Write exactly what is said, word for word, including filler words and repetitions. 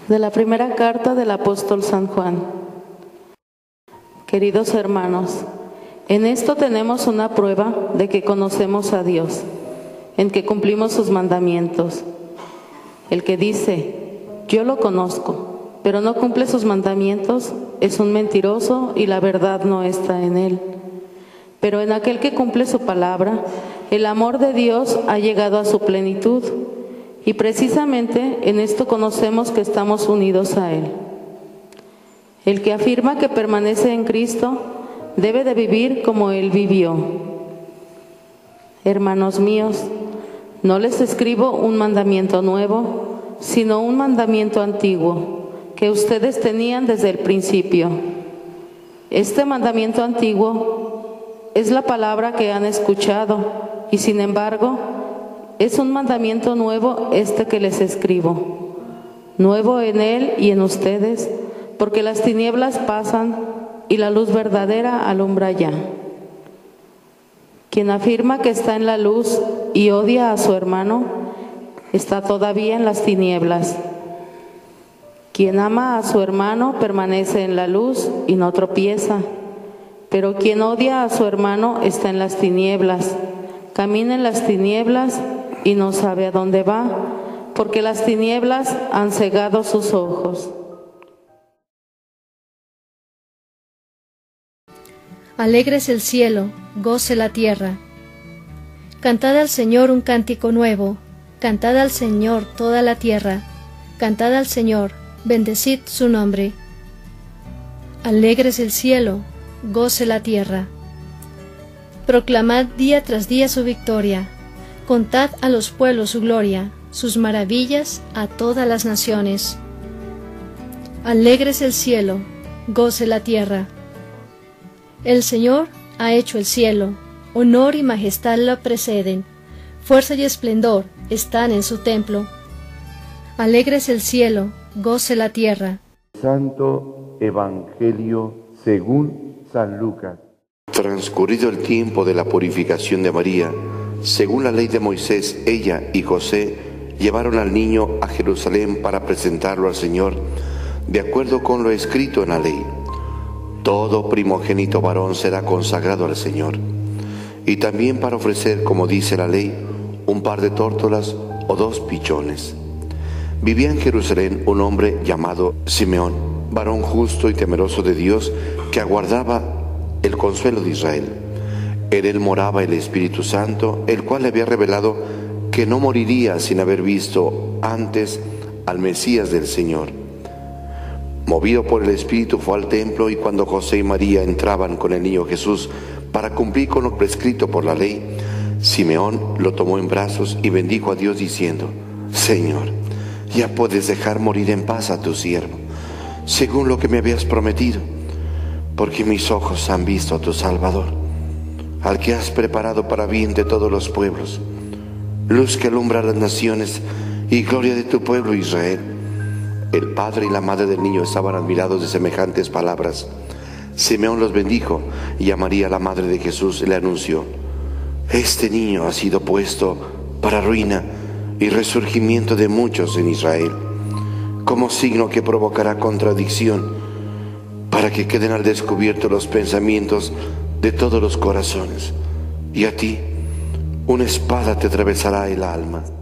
De la primera carta del apóstol San Juan. Queridos hermanos, en esto tenemos una prueba de que conocemos a Dios, en que cumplimos sus mandamientos. El que dice, yo lo conozco, pero no cumple sus mandamientos, es un mentiroso y la verdad no está en él. Pero en aquel que cumple su palabra, el amor de Dios ha llegado a su plenitud. Y precisamente en esto conocemos que estamos unidos a Él. El que afirma que permanece en Cristo debe de vivir como Él vivió. Hermanos míos, no les escribo un mandamiento nuevo, sino un mandamiento antiguo, que ustedes tenían desde el principio. Este mandamiento antiguo es la palabra que han escuchado, y sin embargo, es un mandamiento nuevo este que les escribo, nuevo en Él y en ustedes, porque las tinieblas pasan y la luz verdadera alumbra ya. Quien afirma que está en la luz y odia a su hermano, está todavía en las tinieblas. Quien ama a su hermano permanece en la luz y no tropieza, pero quien odia a su hermano está en las tinieblas, camina en las tinieblas y no sabe a dónde va, porque las tinieblas han cegado sus ojos. Alegres el cielo, goce la tierra. Cantad al Señor un cántico nuevo, cantad al Señor toda la tierra, cantad al Señor, bendecid su nombre. Alegres el cielo, goce la tierra. Proclamad día tras día su victoria. Contad a los pueblos su gloria, sus maravillas a todas las naciones. Alegres el cielo, goce la tierra. El Señor ha hecho el cielo, honor y majestad lo preceden, fuerza y esplendor están en su templo. Alegres el cielo, goce la tierra. Santo Evangelio según San Lucas. Transcurrido el tiempo de la purificación de María, según la ley de Moisés, ella y José llevaron al niño a Jerusalén para presentarlo al Señor, de acuerdo con lo escrito en la ley. Todo primogénito varón será consagrado al Señor. Y también para ofrecer, como dice la ley, un par de tórtolas o dos pichones. Vivía en Jerusalén un hombre llamado Simeón, varón justo y temeroso de Dios, que aguardaba el consuelo de Israel. En él moraba el Espíritu Santo, el cual le había revelado que no moriría sin haber visto antes al Mesías del Señor. Movido por el Espíritu fue al templo, y cuando José y María entraban con el niño Jesús para cumplir con lo prescrito por la ley, Simeón lo tomó en brazos y bendijo a Dios diciendo: Señor, ya puedes dejar morir en paz a tu siervo, según lo que me habías prometido, porque mis ojos han visto a tu Salvador, al que has preparado para bien de todos los pueblos, luz que alumbra a las naciones y gloria de tu pueblo Israel. El padre y la madre del niño estaban admirados de semejantes palabras. Simeón los bendijo, y a María, la madre de Jesús, le anunció: Este niño ha sido puesto para ruina y resurgimiento de muchos en Israel, como signo que provocará contradicción, para que queden al descubierto los pensamientos de todos los corazones, y a ti una espada te atravesará el alma.